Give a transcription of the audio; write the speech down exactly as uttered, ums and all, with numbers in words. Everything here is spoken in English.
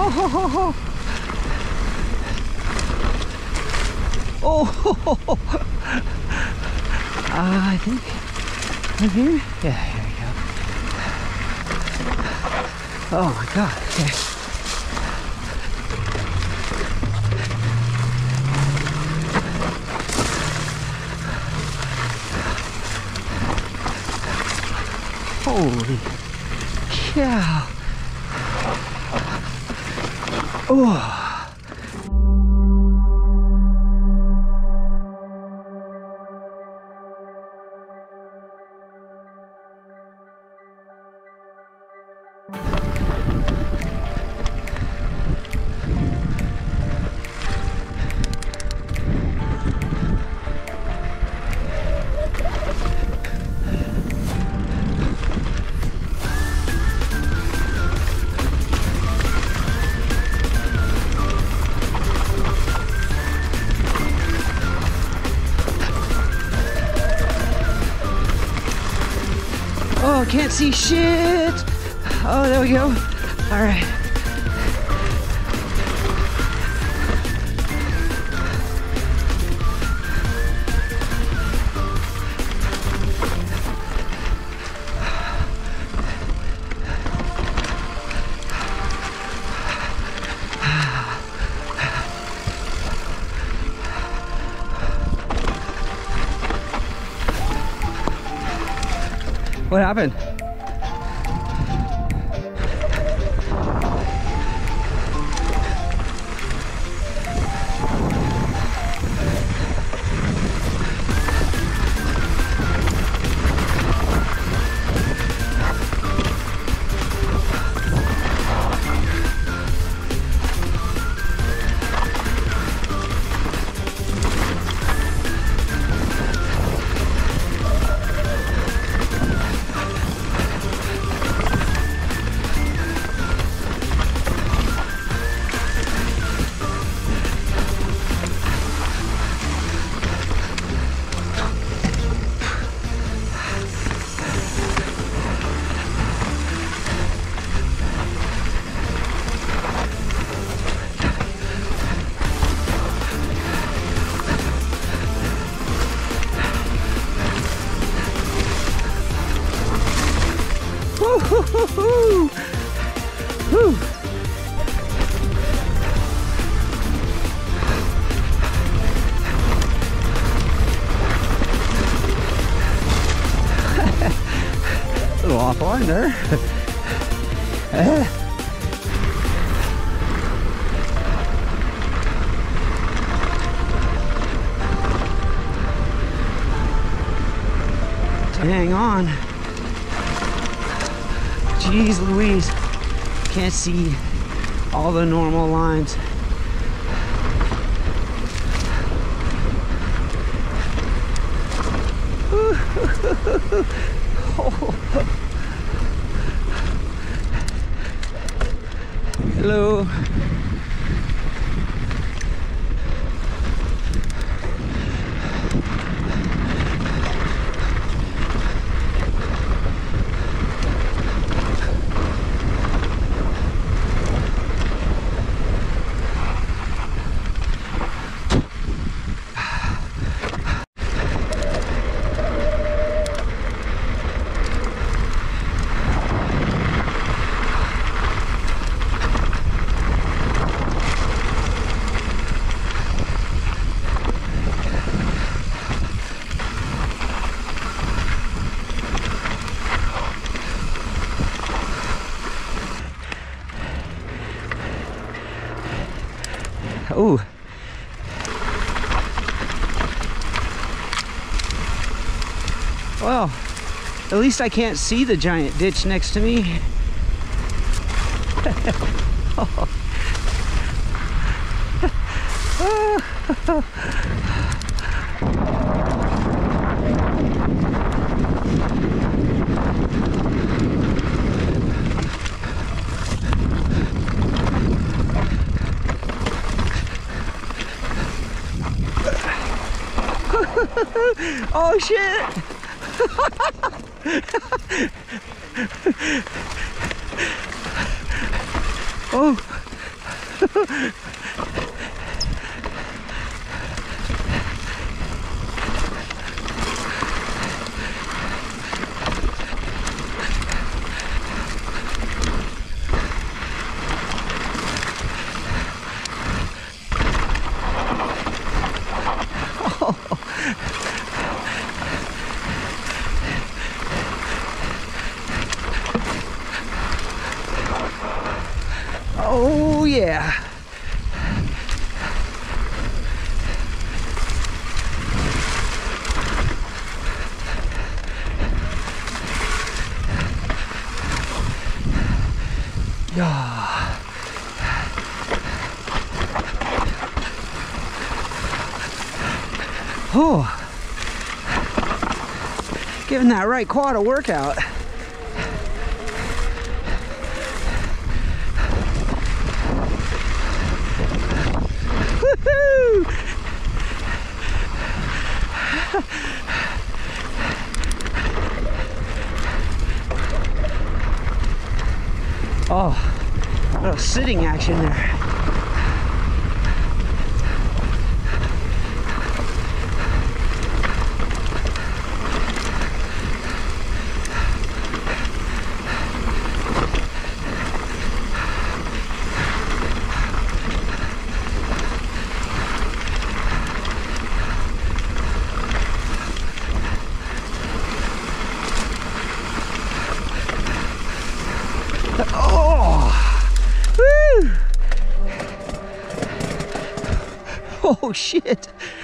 Oh, oh, oh. Uh, I think right here. Yeah, here we go. Oh my God. Okay. Holy cow. Oh. Oh, can't see shit. Oh, there we go. All right. What happened? Woo-hoo-hoo-hoo! Woo! A little offline there. Hang on. Jeez Louise, can't see all the normal lines. Hello. Ooh. Well, at least I can't see the giant ditch next to me. Oh. Oh shit! Oh, Oh yeah. Yeah. Oh. Giving that right quad a workout. Oh, a little sitting action there. Oh, woo! Oh shit.